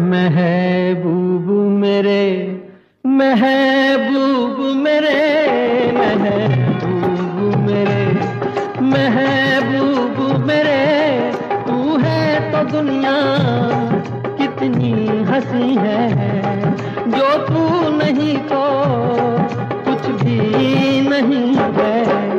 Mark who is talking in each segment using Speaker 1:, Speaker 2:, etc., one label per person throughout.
Speaker 1: महबूब मेरे, महबूब मेरे, महबूब मेरे, महबूब मेरे, तू है तो दुनिया कितनी हंसी है, जो तू नहीं तो कुछ भी नहीं है।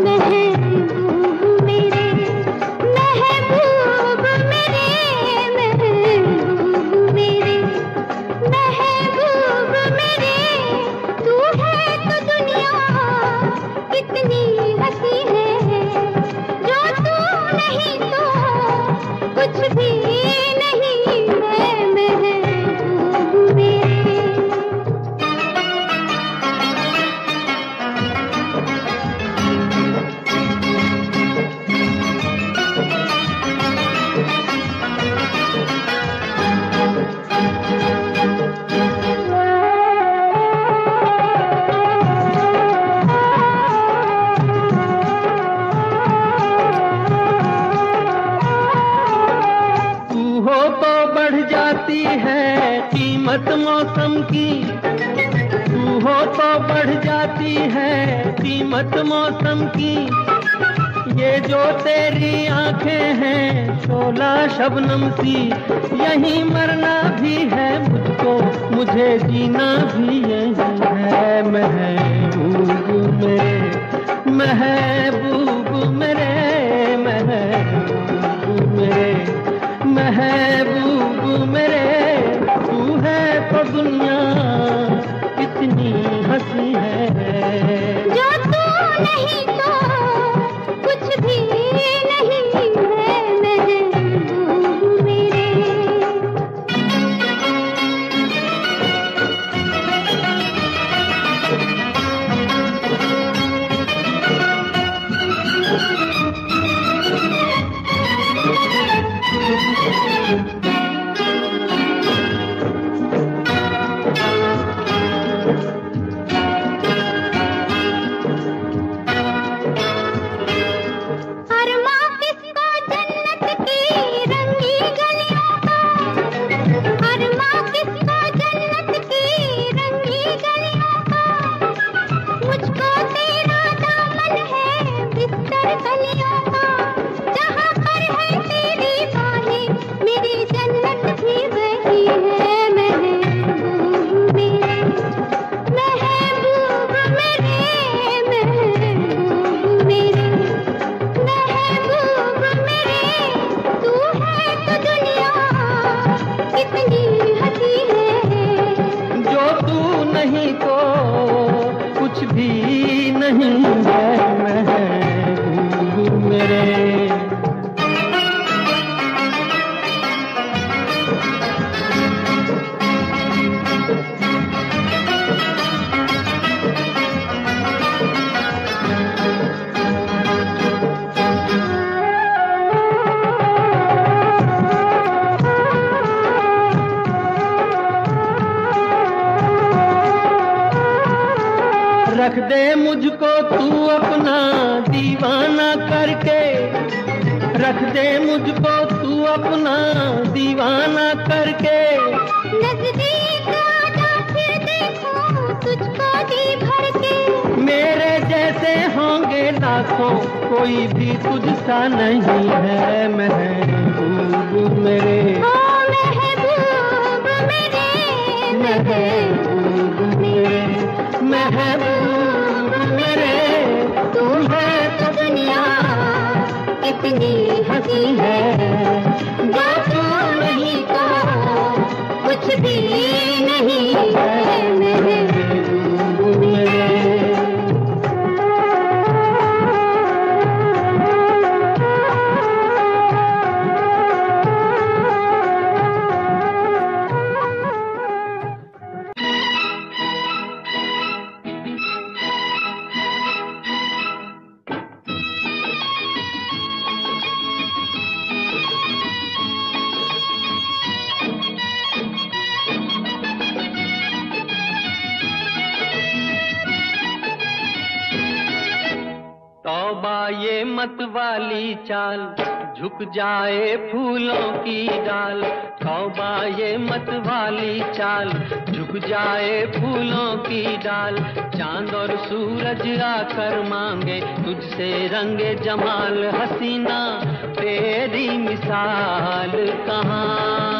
Speaker 1: कीमत मौसम की, तू हो तो बढ़ जाती है कीमत मौसम की। ये जो तेरी आंखें हैं शोला शबनम सी, यहीं मरना भी है मुझको, मुझे जीना भी यही है। महबूब मेरे, महबूब मेरे, महबूब मेरे, महबूब मेरे, तू है तो दुनिया कितनी हंसी है, जो तू नहीं तो कुछ भी नहीं है। महबूब मेरे, रख दे मुझको तू अपना दीवाना करके, रख दे मुझको तू अपना दीवाना करके। नजदीक आजा फिर देखो तुझको जी भर के, मेरे जैसे होंगे लाखों कोई भी तुझसा नहीं है। महबूब मेरे, महबूब मेरे, महबूब मेरे, महबूब मेरे, तू है तो दुनिया कितनी हंसी है, जो तू नहीं तो कुछ भी नहीं है। महबूब मेरे,
Speaker 2: मत वाली चाल, झुक जाए फूलों की डाल। तौबा ये मत वाली चाल, झुक जाए फूलों की डाल। चांद और सूरज आकर मांगे तुझसे रंगे जमाल। हसीना तेरी मिसाल कहाँ।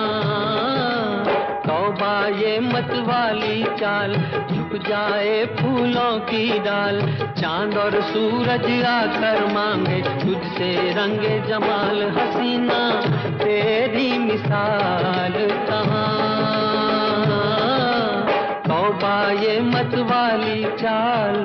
Speaker 2: तौबा ये मत वाली चाल, झुक जाए फूलों की डाल। चांद और सूरज आकर मांगे तुझसे रंगे जमाल। हसीना तेरी मिसाल कहाँ। तौबा ये मत वाली चाल।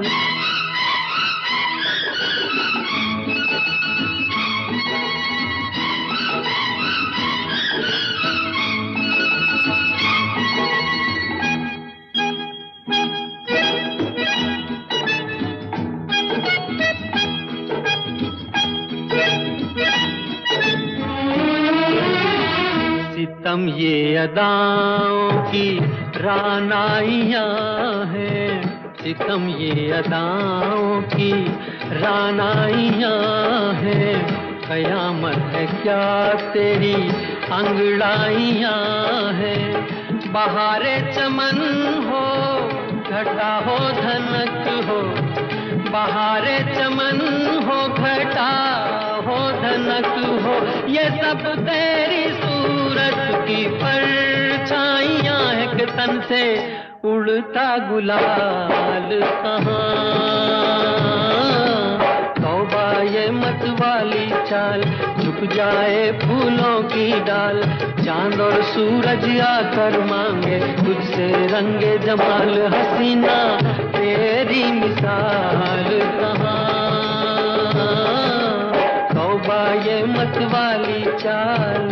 Speaker 2: सितम ये अदाओं की रानाइयाँ हैं, सितम ये अदाओं की रानाइयाँ हैं। कयामत है क्या तेरी अंगड़ाइयाँ हैं। बहारे चमन हो घटा हो धनक हो, बहारे चमन हो घटा हो धनक हो। ये सब तेरी सूरत की परछाइयाँ है कि तन से उड़ता गुलाल कहाँ। तौबा ये मत वाली चाल, झुक जाए फूलों की डाल। चांद और सूरज आकर मांगे तुझसे रंगे जमाल। हसीना तेरी मिसाल कहाँ। तौबा ये मत वाली चाल।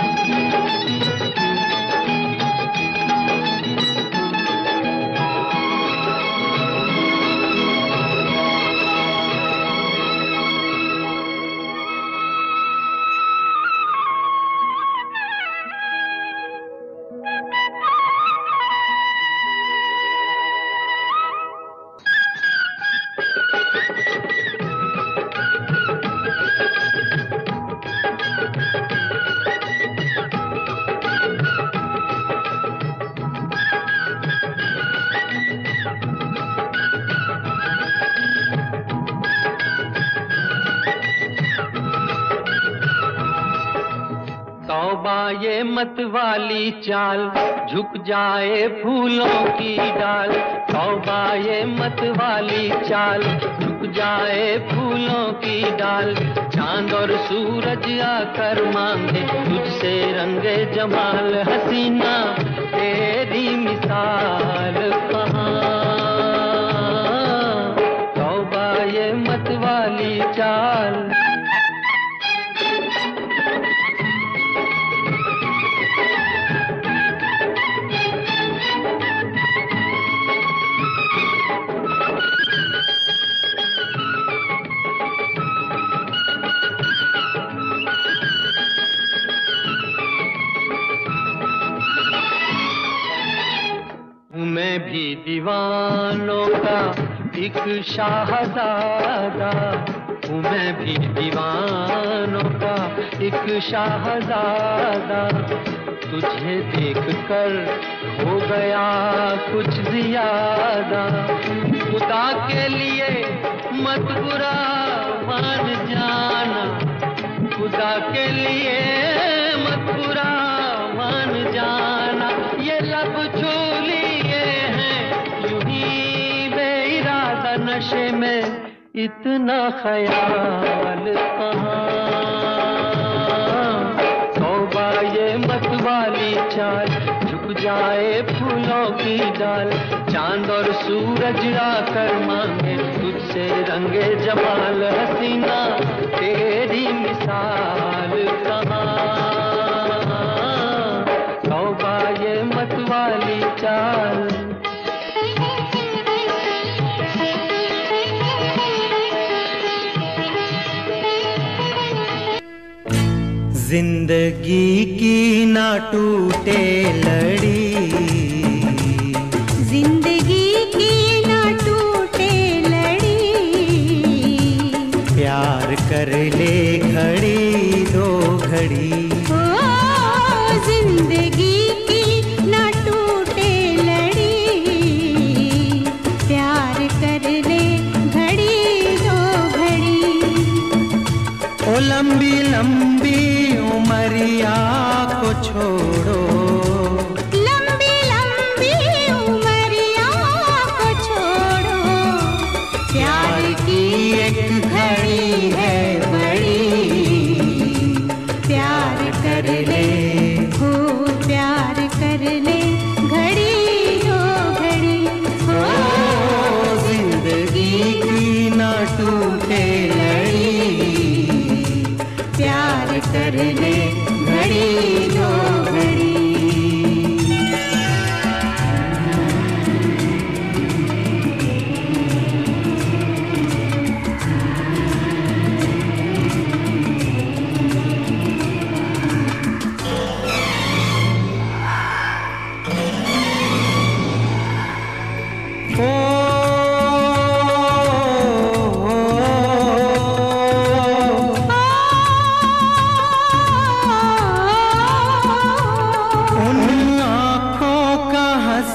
Speaker 2: तौबा ये मत वाली चाल, झुक जाए फूलों की डाल। तौबा ये मत वाली चाल, झुक जाए फूलों की डाल। चांद और सूरज आकर मांगे तुझसे रंगे जमाल। हसीना तेरी मिसाल कहाँ। तौबा ये मत वाली चाल। मैं भी दीवानों का एक शाहज़ादा हूँ, मैं भी दीवानों का एक शाहज़ादा। तुझे देखकर हो गया कुछ ज्यादा। खुदा के लिए मत बुरा मान जाना, खुदा के लिए मत बुरा मान जाना। ये लब छू लिए हैं यूं ही बेइरादा, नशे में इतना ख्याल कहाँ। तौबा ये मत वाली चाल, झुक जाए फूलों की डाल। चांद और सूरज आकर मांगे तुझसे रंगे जमाल। हसीना तेरी मिसाल कहाँ। तौबा ये मत वाली चाल।
Speaker 3: जिंदगी की ना टूटे लड़ी,
Speaker 1: जिंदगी की ना टूटे लड़ी।
Speaker 3: प्यार करे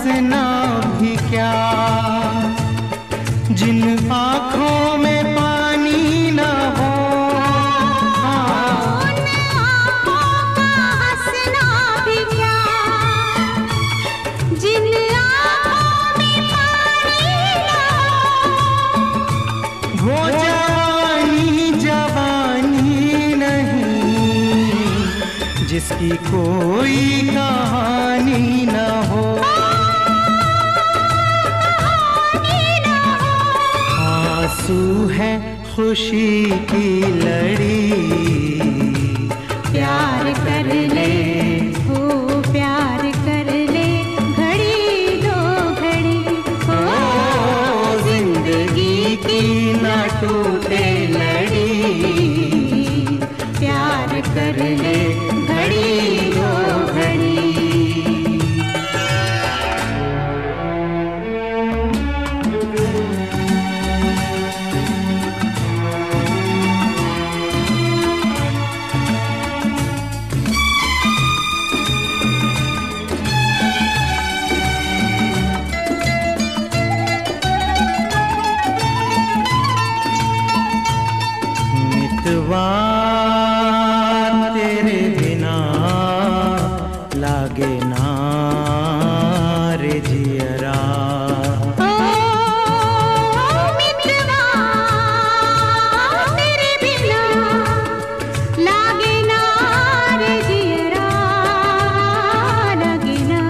Speaker 3: हंसना भी क्या, जिन आँखों में पानी न हो।
Speaker 1: उन आँखों का हंसना भी क्या, जिन आँखों में पानी न हो।
Speaker 3: वो जवानी नहीं जिसकी कोई कहानी न हो। आंसू है खुशी की लड़ी,
Speaker 1: प्यार कर ले हो, प्यार कर ले घड़ी दो घड़ी हो।
Speaker 3: जिंदगी की न टूटे लड़ी,
Speaker 1: प्यार कर ले घड़ी दो घड़ी।
Speaker 3: मितवा तेरे बिना लागे ना रे जियरा।
Speaker 1: ओ मितवा तेरे बिना लागे ना रे जियरा, लागे ना।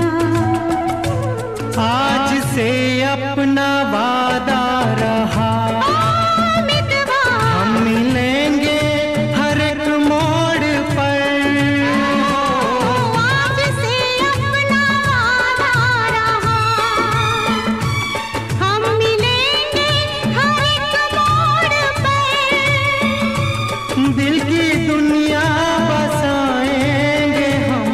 Speaker 3: आज से अपना वादा रहा,
Speaker 1: मितवा
Speaker 3: हम मिलेंगे हर एक मोड़ पर।
Speaker 1: आज से अपना वादा रहा, हम मिलेंगे हर एक मोड़ पर।
Speaker 3: दिल की दुनिया बसाएंगे हम,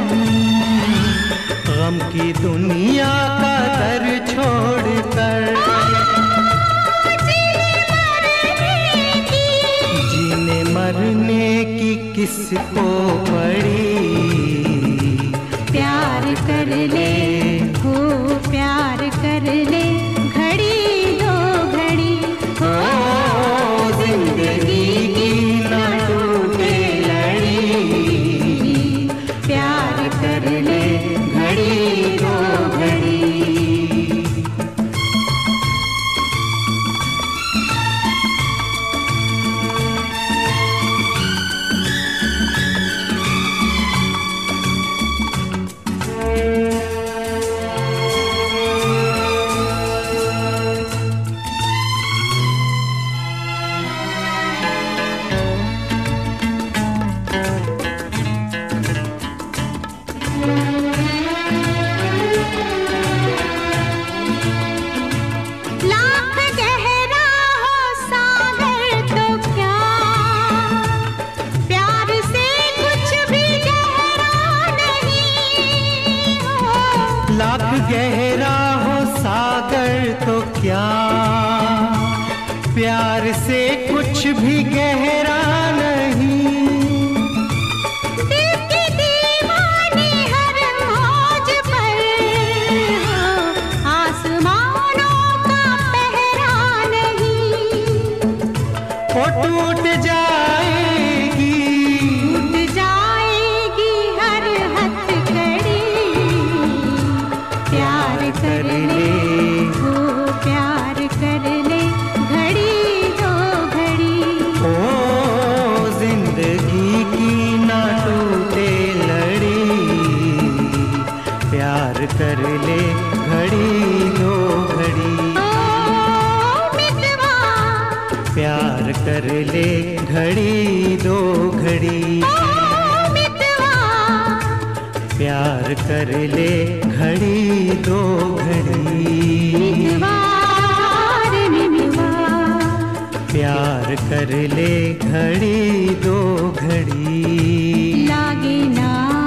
Speaker 3: गम की दुनिया का दर छोड़कर। जीने मरने की किसको पड़ी,
Speaker 1: प्यार कर ले हो, प्यार कर ले घड़ी दो घड़ी
Speaker 3: हो। जिंदगी की न टूटे लड़ी,
Speaker 1: प्यार कर ले
Speaker 3: घड़ी दो घड़ी।
Speaker 1: लाख गहरा हो सागर तो क्या, प्यार से कुछ भी गहरा नहीं हो।
Speaker 3: लाख गहरा हो सागर तो क्या, प्यार से कुछ भी गहरा नहीं।
Speaker 1: दिल की दीवानी हर मौज पर हो, आसमानों का पहरा नहीं।
Speaker 3: वो टूट जाएगी,
Speaker 1: टूट जाएगी हर हथकड़ी, प्यार कर ले हो, प्यार कर ले घड़ी दो घड़ी।
Speaker 3: ओ जिंदगी की ना टूटे लड़ी, प्यार कर ले घड़ी दो घड़ी।
Speaker 1: ओ मितवा,
Speaker 3: प्यार कर ले घड़ी दो घड़ी।
Speaker 1: ओ मितवा,
Speaker 3: प्यार कर ले घड़ी दो घड़ी।
Speaker 1: मितवा रे मितवा,
Speaker 3: प्यार कर ले घड़ी दो घड़ी।
Speaker 1: लागे ना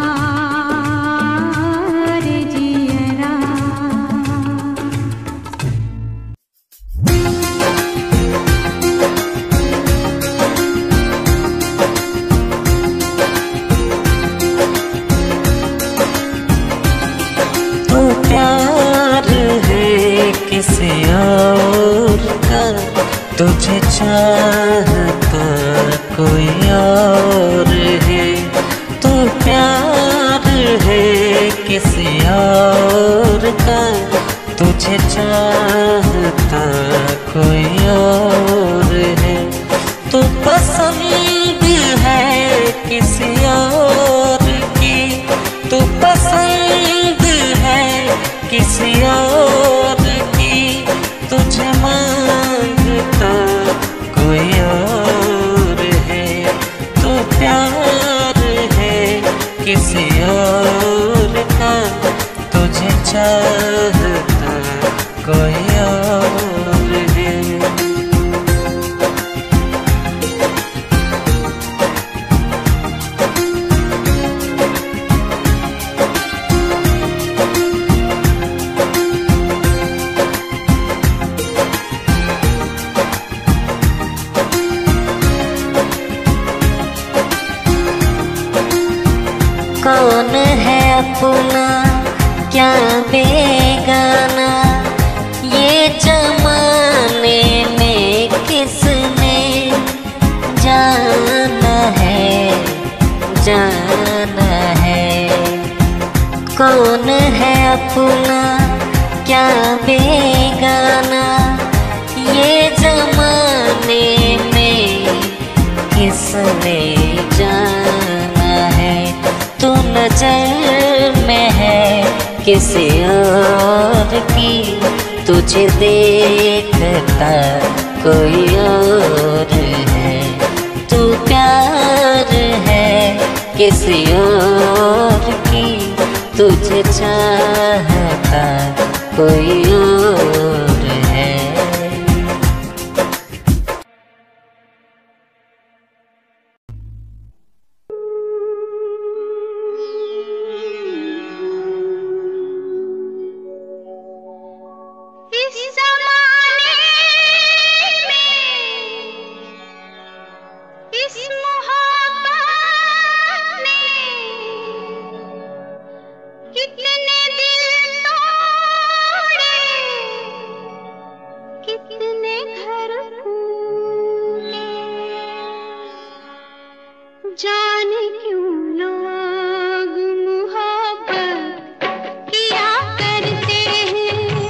Speaker 1: रे जियरा।
Speaker 4: प्यार किसी और का, तुझे चाहता कोई और है। तू प्यार है किसी और का, तुझे चाहता कोई और है। तू पसंद है किसी और की, तू पसंद है किसी और की, तुझे मांगता कोई और है। तू प्यार है किसी और का, तुझे चाहता कोई और है।
Speaker 5: कौन है अपना क्या बेगाना, ये जमाने में किसने जाना है, जाना है। कौन है अपना क्या बेगाना, ये जमाने में किसने जाना है। तू नजर में है किसी और की, तुझे देखता कोई और है। तू प्यार है किसी और की, तुझे चाहता कोई और है।
Speaker 1: जाने क्यों लोग मोहब्बत किया करते हैं,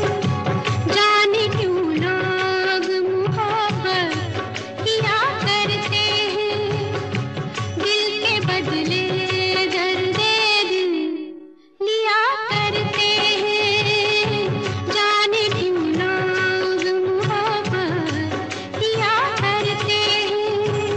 Speaker 1: जाने क्यों लोग मोहब्बत किया करते हैं। दिल के बदले दर्द दिल लिया करते हैं, जाने क्यों लोग मोहब्बत किया करते हैं।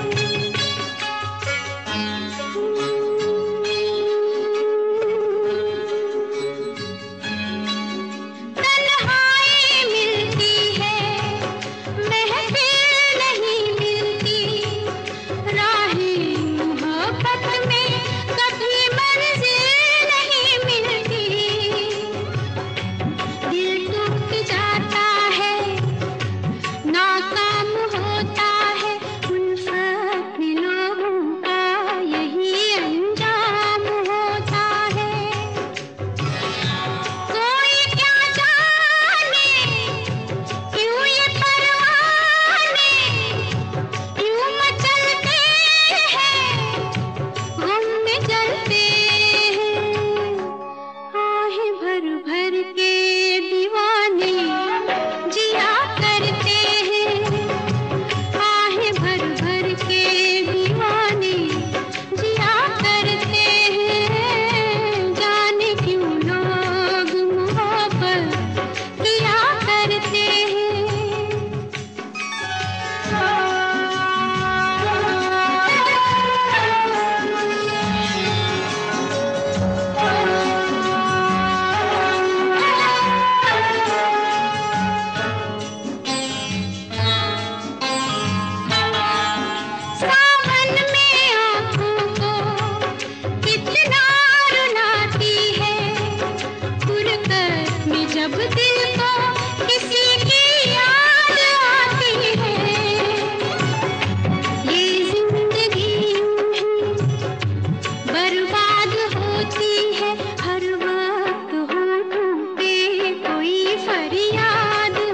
Speaker 1: फरियाद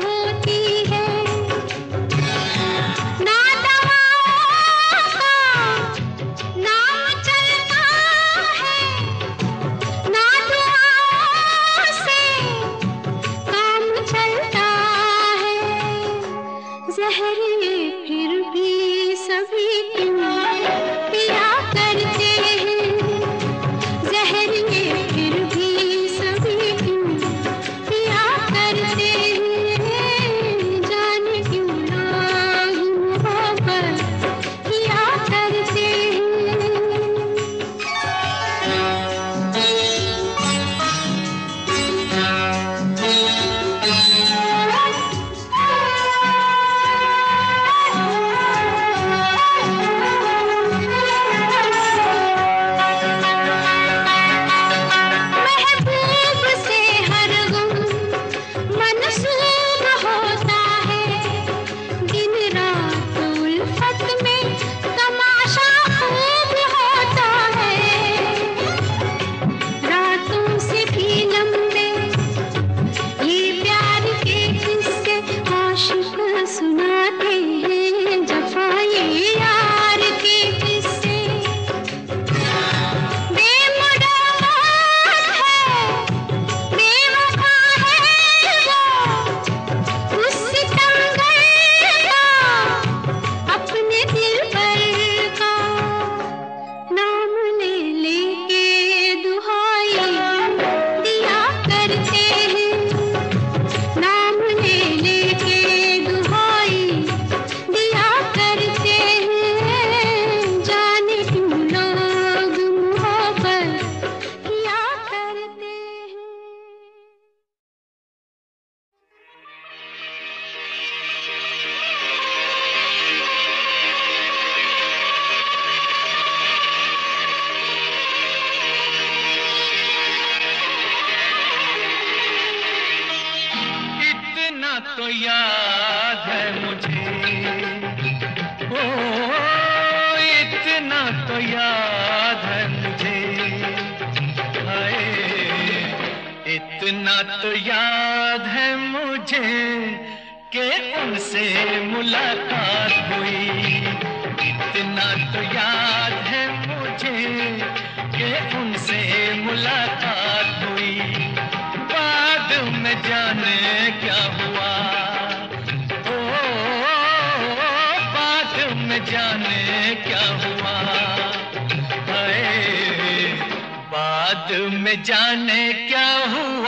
Speaker 3: तो याद है मुझे, ओ इतना तो याद है मुझे, हाय इतना तो याद है मुझे कि उनसे मुलाकात हुई। इतना तो याद है मुझे कि उनसे मुलाकात हुई। बाद में जाने क्या हुआ, ओ बाद में जाने क्या हुआ, हाय बाद में जाने क्या हुआ